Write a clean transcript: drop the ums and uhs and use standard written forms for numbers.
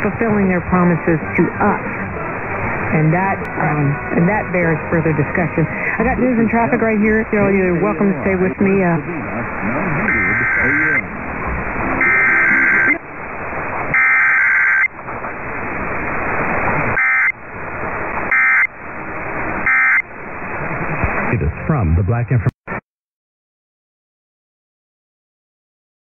fulfilling their promises to us. And that bears further discussion. I got news and traffic right here. You're welcome to stay with me. From the Black Information.